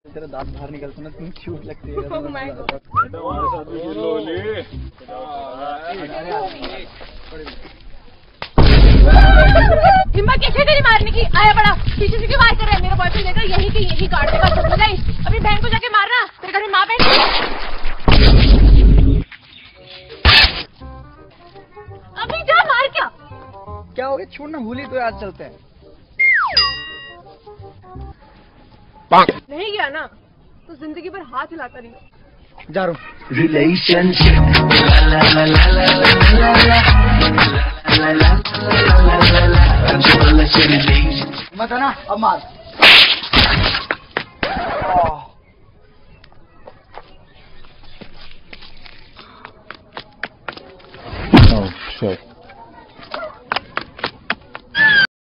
तेरा दांत बाहर निकलता ना तुम क्यूट लगती है। Oh my God. हिम्मत कैसे तेरी मारने की? आया बड़ा पीछे से क्यों वार कर रहा है? मेरा बॉयफ्रेंड देखा यही की यही काट देगा सब गई। अभी बहन को जाके मारना, तेरे घर में माँ बहन। अभी जा मार। क्या हो गया? छोड़ना, भूली तो आज चलते हैं। नहीं गया ना तो जिंदगी भर हाथ हिलाता रही। जा रहा हूँ। रिलेशनशिप मत है ना, अब मार। Oh shit.